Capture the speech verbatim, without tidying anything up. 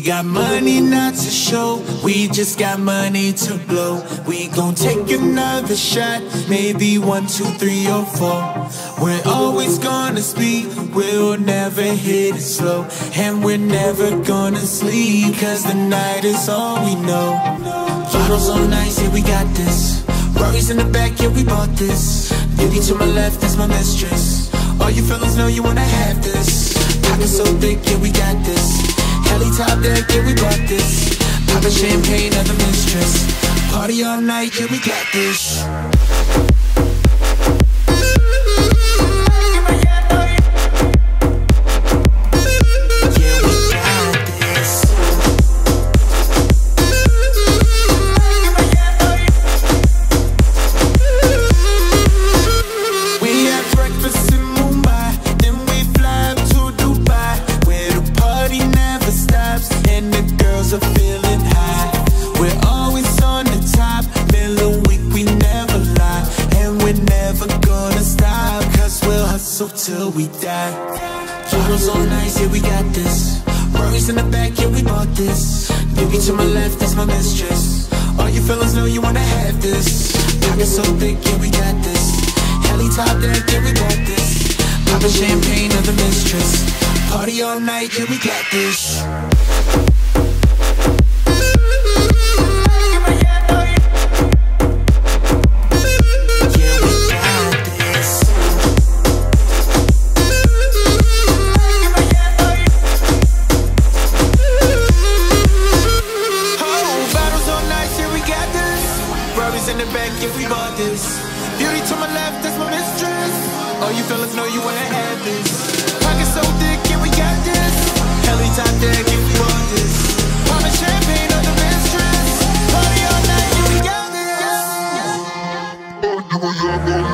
got money not to show, we just got money to blow. We gon' take another shot, maybe one, two, three, or four. We're always gonna speed, we'll never hit it slow. And we're never gonna sleep, cause the night is all we know. Bottles on ice, yeah we got this. Rory's in the back, yeah we bought this. Beauty to my left, that's my mistress. All you fellas know you wanna have this. Pockets so thick, yeah we got this. Heli top deck, yeah we bought this. Poppin' champagne of the mistress. Party all night, yeah we got this. Till we die. Bottles on ice, yeah we got this. Rory's in the back, yeah we bought this. Beauty to my left, that's my mistress. All you fellas know you wanna have this. Pockets so thick, yeah we got this. Heli top deck, yeah we bought this. Poppin' champagne of the mistress. Party all night, yeah we got this. In the back, yeah, we bought this. Beauty to my left, that's my mistress. All you fellas know you wanna have this. Pockets so thick, yeah, we got this. Heli top deck, yeah, we bought this. Poppin' champagne on the mistress. Party all night, yeah, we got this.